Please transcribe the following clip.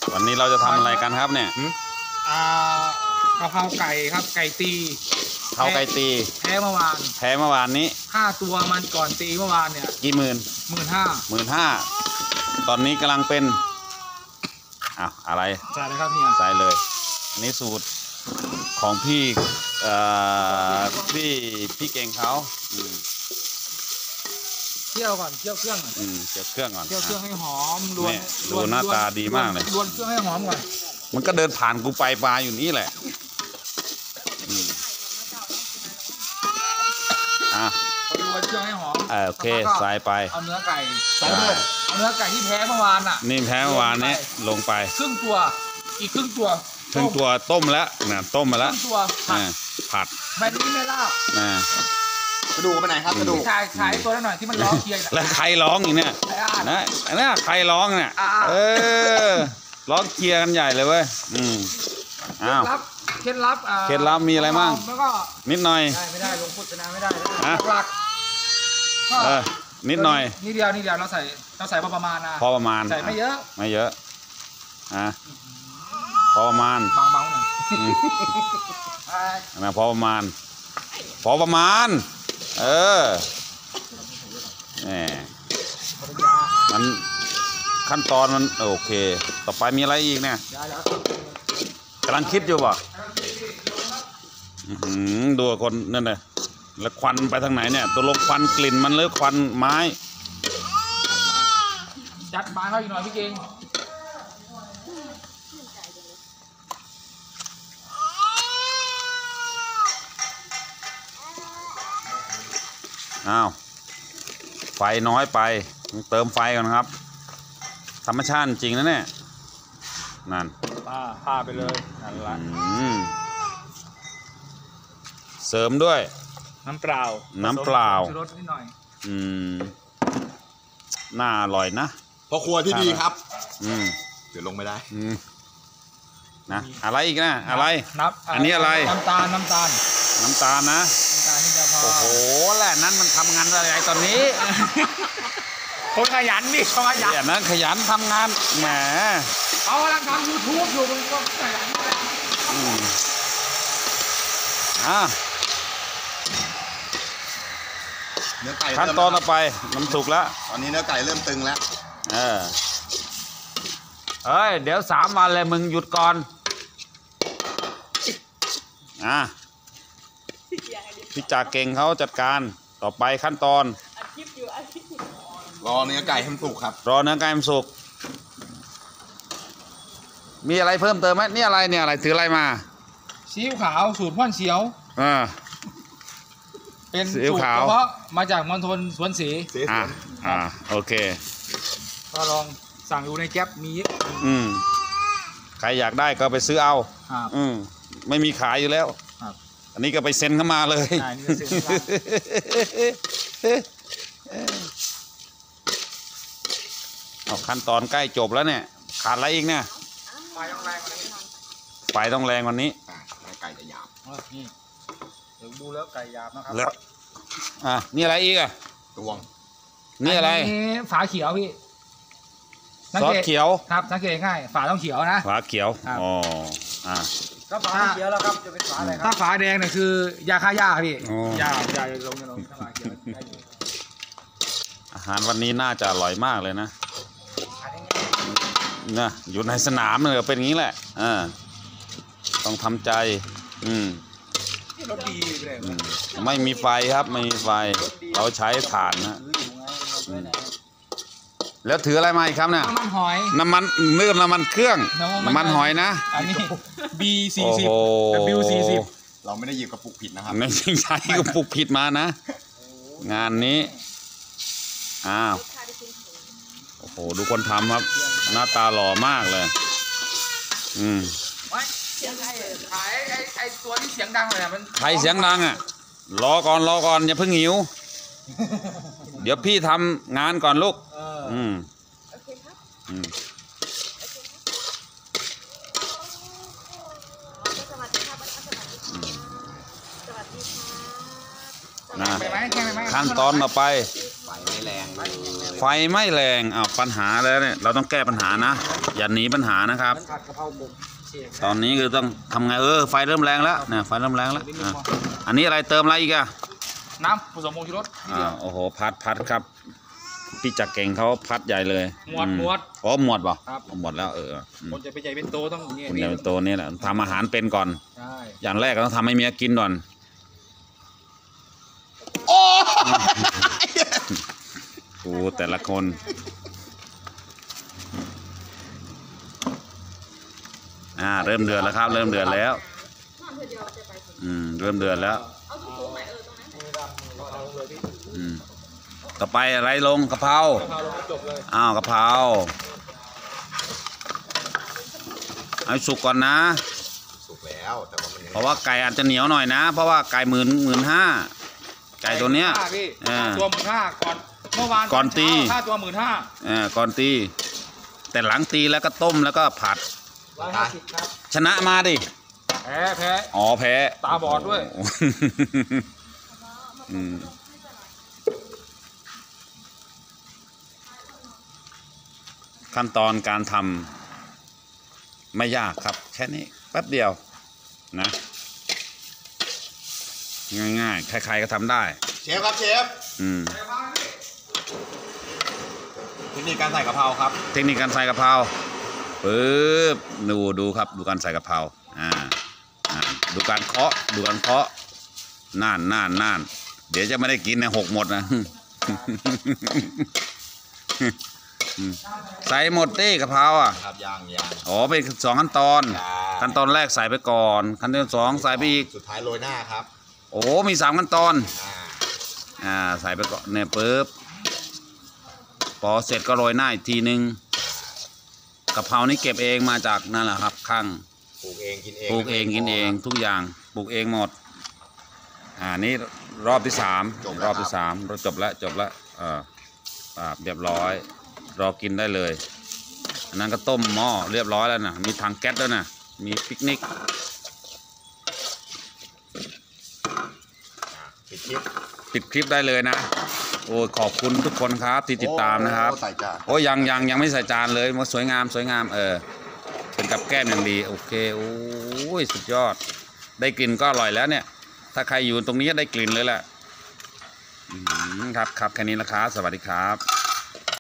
วันนี้เราจะทำอะไรกันครับเนี่ยกะเพราไก่ครับไก่ตีเผาไก่ตีแพ้เมื่อวานนี้ค่าตัวมันก่อนตีเมื่อวานเนี่ยกี่หมื่น15,000ตอนนี้กำลังเป็นอะไรใส่เลยครับเนี่ยใส่เลยอันนี้สูตรของพี่เก่งเขาเคี่ยวก่อนเคี่ยวเครื่องเคี่ยวเครื่องก่อนเคี่ยวเครื่องให้หอมดูหน้าตาดีมากเลยรวนเครื่องให้หอมก่อนมันก็เดินผ่านกูไปมาอยู่นี่แหละรวนเครื่องให้หอมโอเคใส่ไปเอาเนื้อไก่ใส่เลยเอาเนื้อไก่ที่แพ้เมื่อวานนี่แพ้เมื่อวานนี้ลงไปครึ่งตัวอีกครึ่งตัวต้มแล้วนะต้มมาแล้วผัดแบบนี้ไม่ลาบกระดูกไปไหนครับกระดูกขายตัวหน่อยที่มันร้องเคลียร์แล้วใครร้องอย่างเนี้ยนะใครร้องเนี่ยร้องเคลียร์กันใหญ่เลยเว้ยเคล็ดลับมีอะไรบ้างนิดหน่อยไม่ได้ลงโฆษณาไม่ได้หลักนิดหน่อยนิดเดียวเราใส่พอประมาณพอประมาณใส่ไม่เยอะพอประมาณบางๆหน่อยพอประมาณมันขั้นตอนมันโอเคต่อไปมีอะไรอีกเนี่ยกำลังคิดอยู่ป่ะดูคนนั่นเลยแล้วควันไปทางไหนเนี่ยตัวลงควันกลิ่นมันหรือควันไม้จัดไม้เข้าอีกหน่อยพี่เก่งไฟน้อยไปเติมไฟก่อนครับธรรมชาติจริงนะเนี่ยนั่นผ้าไปเลยนั่นละเสริมด้วยน้ำเปล่าชูรสนิดหน่อยน่าอร่อยนะพอครัวที่ดีครับเดี๋ยวลงไม่ได้นะอะไรอีกนะอะไรอันนี้อะไรน้ำตาลนะโอ้โหแหละนั้นมันทำงานอะไรตอนนี้คนขยันนี่เขาขยันอย่างนั้นขยันทำงานแหมเขากำลังทำ YouTube อยู่มันก็ขยันเนื้อไก่ขั้นตอนต่อไปน้ำสุกแล้วตอนนี้เนื้อไก่เริ่มตึงแล้วเดี๋ยว3 วันเลยมึงหยุดก่อนพี่จ่าเก่งเขาจัดการต่อไปขั้นตอนรอเนื้อไก่ให้มันสุกครับรอเนื้อไก่ให้มันสุกมีอะไรเพิ่มเติมไหมนี่อะไรเนี่ยอะไรถืออะไรมาซีอิ๊วขาวสูตรพ่อนเฉียวเป็นสูตรเฉพาะมาจากมณฑลสวนศรีโอเคก็ลองสั่งดูในแก๊ปมีใครอยากได้ก็ไปซื้อเอาไม่มีขายอยู่แล้วอันนี้ก็ไปเซ็นเข้ามาเลยขั้นตอนใกล้จบแล้วเนี่ยขาดอะไรอีกเนี่ยไฟต้องแรงกว่านี้ไก่จะหยาบนี่เดี๋ยวดูแล้วไก่หยาบนะครับแล้วนี่อะไรอีกตวงนี่อะไรฝาเขียวพี่ซอสเขียวครับสังเกตง่ายฝาต้องเขียวนะฝาเขียวถ้าฝาเขียวแล้วครับจะเป็นฝาอะไรครับถ้าฝาแดงเนี่ยคือยาฆ่าหญ้าพี่ยาลงถ้าฝาเขียวอาหารวันนี้น่าจะอร่อยมากเลยนะอยู่ในสนามเลยเป็นอย่างนี้แหละต้องทำใจไม่มีไฟครับไม่มีไฟเราใช้ถ่านนะแล้วถืออะไรมาอีกครับเนี่ยน้ำมันหอยน้ำมันเครื่องน้ำมันหอยนะอันนี้ B40 W40 เราไม่ได้หยิบกระปุกผิดนะครับไม่ใช่กระปุกผิดมานะงานนี้โอ้โหดูคนทำครับหน้าตาหล่อมากเลยไอ้ตัวที่เสียงดังเลยมันใครเสียงดังรอก่อนอย่าเพิ่งหิวเดี๋ยวพี่ทำงานก่อนลูกโอเคครับสวัสดีครับขั้นตอนต่อไปไฟไม่แรงไฟไม่แรงปัญหาแล้วเนี่ยเราต้องแก้ปัญหานะอย่าหนีปัญหานะครับผัดกะเพราหมกเสียบตอนนี้คือต้องทำไงไฟเริ่มแรงแล้วเนี่ยไฟเริ่มแรงแล้วอันนี้อะไรเติมอะไรอีกอะน้ำผสมผงชูรสนิดเดียวโอ้โหพัดครับพี่จักรเก่งเขาพัดใหญ่เลยหมวดอ๋อหมวดป่ะครับหมวดแล้วคนจะไปใหญ่เป็นโตต้องอย่างเงี้ยคุณจะเป็นตัวนี้แหละทำอาหารเป็นก่อนใช่อย่างแรกก็ต้องทำให้เมียกินก่อนโอ้โอ้แต่ละคนเริ่มเดือดแล้วครับเริ่มเดือดแล้วเริ่มเดือดแล้วต่อไปอะไรลงกะเพรากะเพราลงจบเลยกะเพราเอาสุกก่อนนะสุกแล้วแต่ว่ามันยังเพราะว่าไก่อาจจะเหนียวหน่อยนะเพราะว่าไก่15,000ไก่ตัวเนี้ยพี่อ่าตัว15,000ก่อนเมื่อวานก่อนตีค่าตัว15,000 ก่อนตีแต่หลังตีแล้วก็ต้มแล้วก็ผัด 150ครับชนะมาดิแพ้แพ้ตาบอดด้วยขั้นตอนการทำไม่ยากครับแค่นี้แป๊บเดียวนะง่ายๆใครๆก็ทำได้เชฟครับเชฟอืมเทคนิคการใส่กะเพราครับเทคนิคการใส่กะเพราปึ๊บดูครับดูการใส่กะเพราดูการเคาะน่านเดี๋ยวจะไม่ได้กินนะหกหมดนะ ใส่หมดดิกะเพราครับย่างเป็น2 ขั้นตอน ขั้นตอนแรกใส่ไปก่อนขั้นตอน2ใส่ไปอีกสุดท้ายโรยหน้าครับมี3 ขั้นตอนอ่าใส่ไปก่อนเนี่ยปึ๊บพอเสร็จก็โรยหน้าอีกทีนึงกะเพรานี่เก็บเองมาจากนั่นแหละครับข้างปลูกเองกินเองปลูกเองกินเองทุกอย่างปลูกเองหมดนี่รอบที่3รอบที่3เราจบแล้วเรียบร้อยรอกินได้เลยอันนั้นก็ต้มหม้อเรียบร้อยแล้วนะมีถังแก๊สด้วยนะมีปิกนิกปิดคลิปปิดคลิปได้เลยนะโอ้ขอบคุณทุกคนครับที่ติดตามนะครับใส่จานยังไม่ใส่จานเลยมาสวยงามเป็นกับแก้มอย่างดีโอเคโอ้ยสุดยอดได้กลิ่นก็อร่อยแล้วเนี่ยถ้าใครอยู่ตรงนี้ได้กลิ่นเลยแหละครับแค่นี้นะครับสวัสดีครับ